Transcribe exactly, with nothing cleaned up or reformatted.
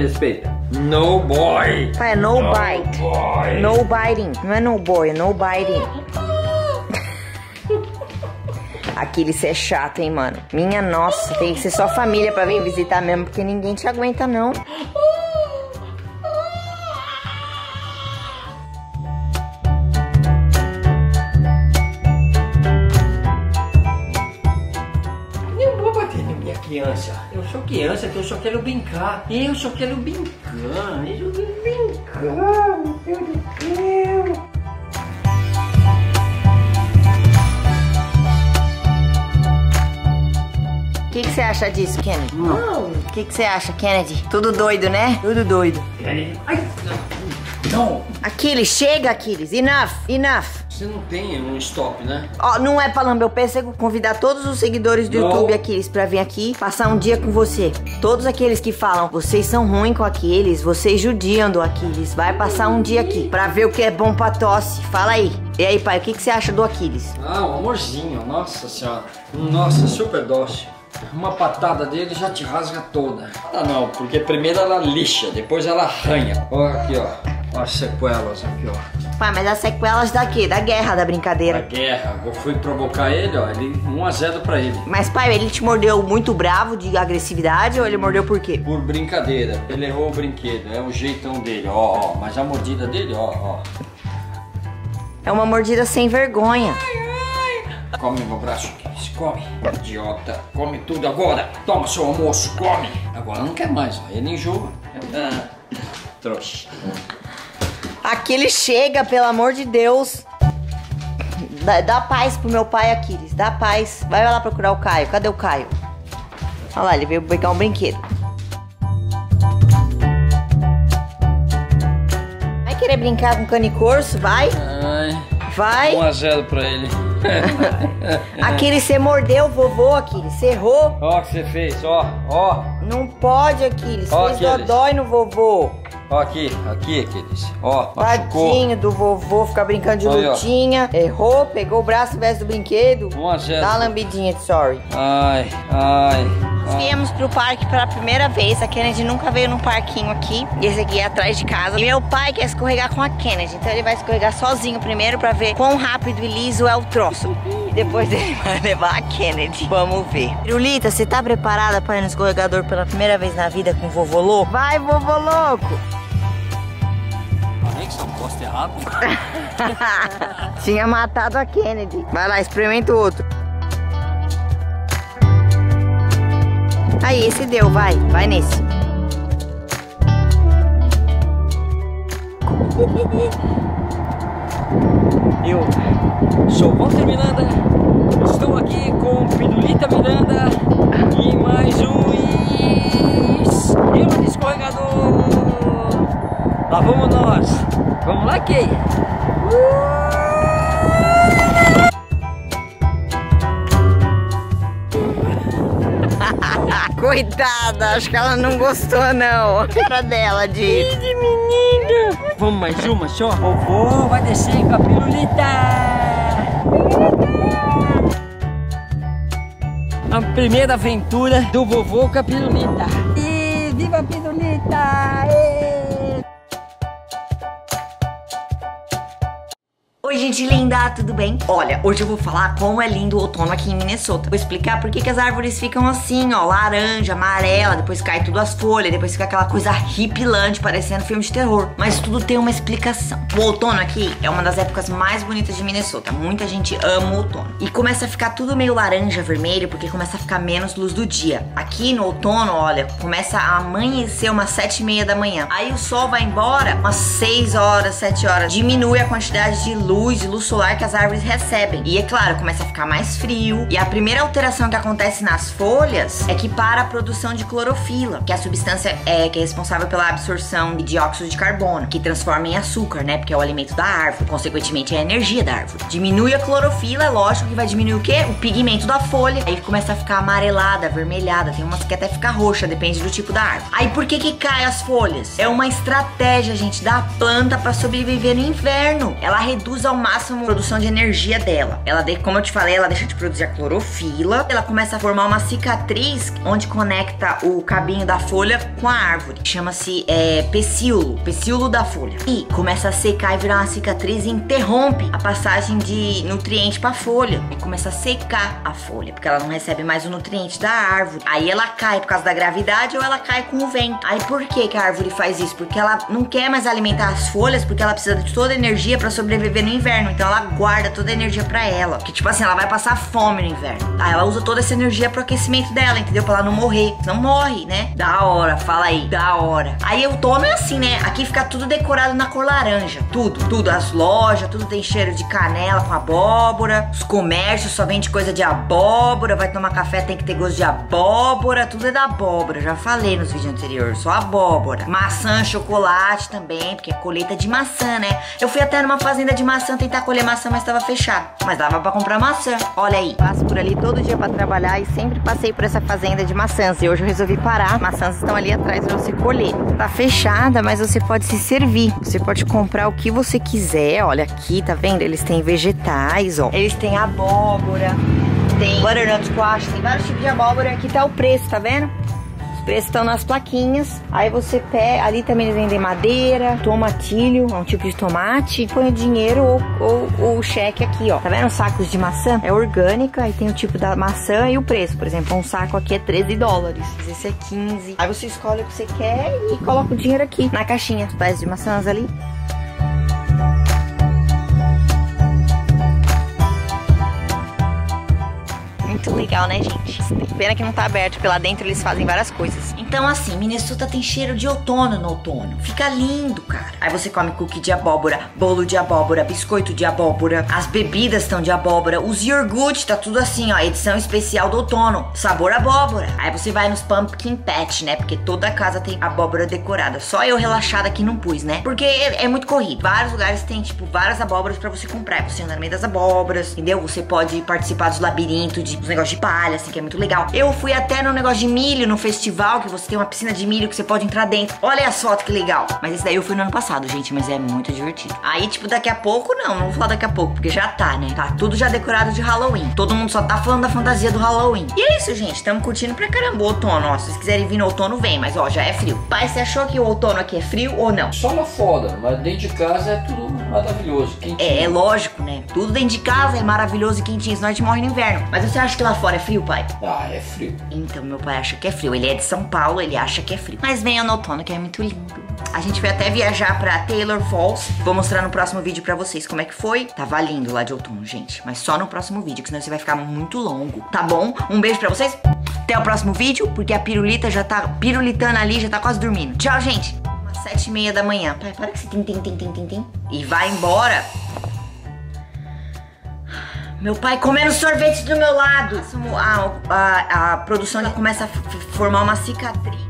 respeita. No boy. Pai, é no, no bite. Boy. No biting. Não é no boy, é no biting. Aquiles, você é chato, hein, mano. Minha nossa, tem que ser só família pra vir visitar mesmo, porque ninguém te aguenta, não. Eu vou bater na minha criança. Eu sou criança, que eu só quero brincar. Eu só quero brincar. Eu só quero brincar, meu Deus do céu. O que você acha disso, Kennedy? Não. O que você acha, Kennedy? Tudo doido, né? Tudo doido. Ai, não. Aquiles, chega, Aquiles. Enough, enough. Você não tem um stop, né? Ó, não é pra lamber o pêssego, convidar todos os seguidores do Não. YouTube, Aquiles, pra vir aqui passar um dia com você. Todos aqueles que falam, vocês são ruins com Aquiles, vocês judiam do Aquiles, vai passar um dia aqui pra ver o que é bom pra tosse. Fala aí. E aí, pai, o que, que você acha do Aquiles? Ah, um amorzinho, nossa senhora. Nossa, super dócil. Uma patada dele já te rasga toda. Ah não, porque primeiro ela lixa, depois ela arranha. Ó aqui, ó. As sequelas aqui, ó. Pai, mas as sequelas daqui, da guerra, da Da brincadeira. guerra, eu fui provocar ele, ó. Ele um a zero pra ele. Mas, pai, ele te mordeu muito bravo de agressividade ou ele mordeu por quê? Por brincadeira. Ele errou o brinquedo, é o jeitão dele, ó, ó. Mas a mordida dele, ó, ó. É uma mordida sem vergonha. Come meu braço, Aquiles, come. Idiota, come tudo agora. Toma seu almoço, come. Agora não quer mais, ó. Ele enjoa. Trouxa. Aquiles, chega, pelo amor de Deus. Dá, dá paz pro meu pai, Aquiles. Dá paz. Vai lá procurar o Caio. Cadê o Caio? Olha lá, ele veio pegar um brinquedo. Vai querer brincar com canicorso? Vai. Ai, Vai. um a zero pra ele. Aquiles, você mordeu o vovô, Aquiles. Você errou. Ó o que você fez, ó, ó. Não pode, Aquiles. Ó, Fez Aquiles. dodói no vovô. Ó aqui, aqui, Aquiles. Ó, machucou. Tadinho do vovô, ficar brincando de Aí, ó. lutinha. Errou, pegou o braço ao invés do brinquedo. um a zero. Dá uma lambidinha de sorry. Ai, ai. Nós viemos pro parque pela primeira vez. A Kennedy nunca veio num parquinho aqui. E esse aqui é atrás de casa. E meu pai quer escorregar com a Kennedy. Então ele vai escorregar sozinho primeiro pra ver quão rápido e liso é o troço. E depois ele vai levar a Kennedy. Vamos ver. Pirulita, você tá preparada pra ir no escorregador pela primeira vez na vida com o vovô louco? Vai, vovô louco! Falei que só posso ter rápido. Tinha matado a Kennedy. Vai lá, experimenta o outro. Aí, esse deu, vai. Vai nesse. Eu sou Walter Miranda, estou aqui com Pirulita Miranda e mais um esquema de escorregador. Lá vamos nós. Vamos lá, Kay. Coitada, acho que ela não gostou, não. A cara dela de... De menina. Vamos mais uma só? Vovô vai descer com a Pirulita. A primeira aventura do vovô com a Pirulita. E viva a Pirulita! E... Oi, gente linda, tudo bem? Olha, hoje eu vou falar como é lindo o outono aqui em Minnesota. Vou explicar por que que as árvores ficam assim, ó, laranja, amarela, depois cai tudo as folhas, depois fica aquela coisa horripilante, parecendo filme de terror. Mas tudo tem uma explicação. O outono aqui é uma das épocas mais bonitas de Minnesota. Muita gente ama o outono. E começa a ficar tudo meio laranja, vermelho, porque começa a ficar menos luz do dia. Aqui no outono, olha, começa a amanhecer umas sete e meia da manhã. Aí o sol vai embora umas seis horas, sete horas. Diminui a quantidade de luz luz e luz solar que as árvores recebem. E é claro, começa a ficar mais frio. E a primeira alteração que acontece nas folhas é que para a produção de clorofila, que é a substância é, que é responsável pela absorção de dióxido de carbono, que transforma em açúcar, né? Porque é o alimento da árvore. Consequentemente, é a energia da árvore. Diminui a clorofila, é lógico que vai diminuir o quê? O pigmento da folha. Aí começa a ficar amarelada, avermelhada. Tem umas que até fica roxa, depende do tipo da árvore. Aí por que que cai as folhas? É uma estratégia, gente, da planta para sobreviver no inverno. Ela reduz reduz ao máximo a produção de energia dela. Ela, como eu te falei, ela deixa de produzir a clorofila. Ela começa a formar uma cicatriz onde conecta o cabinho da folha com a árvore. Chama-se é, pecíolo, pecíolo da folha. E começa a secar e virar uma cicatriz e interrompe a passagem de nutriente pra folha. E começa a secar a folha, porque ela não recebe mais o nutriente da árvore. Aí ela cai por causa da gravidade ou ela cai com o vento. Aí por que que a árvore faz isso? Porque ela não quer mais alimentar as folhas, porque ela precisa de toda a energia pra sobreviver no inverno. Então ela guarda toda a energia pra ela. Que tipo assim, ela vai passar fome no inverno. Aí ela usa toda essa energia pro aquecimento dela, entendeu? Pra ela não morrer. Não morre, né? Da hora, fala aí, da hora. Aí o outono é assim, né? Aqui fica tudo decorado na cor laranja. Tudo, tudo. As lojas, tudo tem cheiro de canela com abóbora. Os comércios só vende coisa de abóbora. Vai tomar café, tem que ter gosto de abóbora. Tudo é da abóbora. Já falei nos vídeos anteriores. Só abóbora. Maçã, chocolate também, porque é colheita de maçã, né? Eu fui até numa fazenda de maçã tentar colher maçã, mas tava fechado. Mas dava pra comprar maçã. Olha aí. Passo por ali todo dia pra trabalhar e sempre passei por essa fazenda de maçãs. E hoje eu resolvi parar. Maçãs estão ali atrás pra você colher. Tá fechada, mas você pode se servir. Você pode comprar o que você quiser. Olha aqui, tá vendo? Eles têm vegetais, ó. Eles têm abóbora, tem butternut squash, tem vários tipos de abóbora. Aqui tá o preço, tá vendo? Os preços estão nas plaquinhas. Aí você pega, ali também eles vendem madeira, tomatilho, é um tipo de tomate. Põe o dinheiro ou, ou, ou o cheque aqui, ó. Tá vendo os sacos de maçã? É orgânica, aí tem o tipo da maçã e o preço. Por exemplo, um saco aqui é treze dólares. Esse é quinze. Aí você escolhe o que você quer e coloca o dinheiro aqui na caixinha. Os pés de maçãs ali. Muito legal, né, gente? Pena que não tá aberto, porque lá dentro eles fazem várias coisas. Então, assim, Minnesota tem cheiro de outono no outono. Fica lindo, cara. Aí você come cookie de abóbora, bolo de abóbora, biscoito de abóbora. As bebidas estão de abóbora. Os iogurte, tá tudo assim, ó. Edição especial do outono. Sabor abóbora. Aí você vai nos pumpkin patch, né? Porque toda casa tem abóbora decorada. Só eu relaxada aqui não pus, né? Porque é, é muito corrido. Vários lugares tem, tipo, várias abóboras pra você comprar. Você anda no meio das abóboras, entendeu? Você pode participar dos labirintos, de, dos negócios de palha, assim, que é muito legal. Eu fui até no negócio de milho, no festival, que você tem uma piscina de milho que você pode entrar dentro. Olha as fotos, que legal. Mas esse daí eu fui no ano passado, gente, mas é muito divertido. Aí, tipo, daqui a pouco, não, não vou falar daqui a pouco, porque já tá, né? Tá tudo já decorado de Halloween. Todo mundo só tá falando da fantasia do Halloween. E é isso, gente, tamo curtindo pra caramba o outono, ó. Se vocês quiserem vir no outono, vem, mas ó, já é frio. Pai, você achou que o outono aqui é frio ou não? Só lá fora, mas dentro de casa é tudo maravilhoso, quentinho. É, é lógico, né? Tudo dentro de casa é maravilhoso e quentinho, senão a gente morre no inverno. Mas você acha que lá fora é frio, pai? Ah, é frio. Então, meu pai acha que é frio. Ele é de São Paulo, ele acha que é frio. Mas venha no outono, que é muito lindo. A gente vai até viajar pra Taylor Falls. Vou mostrar no próximo vídeo pra vocês como é que foi. Tava lindo lá de outono, gente. Mas só no próximo vídeo, que senão você vai ficar muito longo. Tá bom? Um beijo pra vocês. Até o próximo vídeo, porque a pirulita já tá pirulitando ali, já tá quase dormindo. Tchau, gente. Umas sete e meia da manhã. Pai, para que você tem, tem, tem, tem, tem, tem. E vai embora. Meu pai comendo sorvete do meu lado. A, a, a produção já começa a formar uma cicatriz.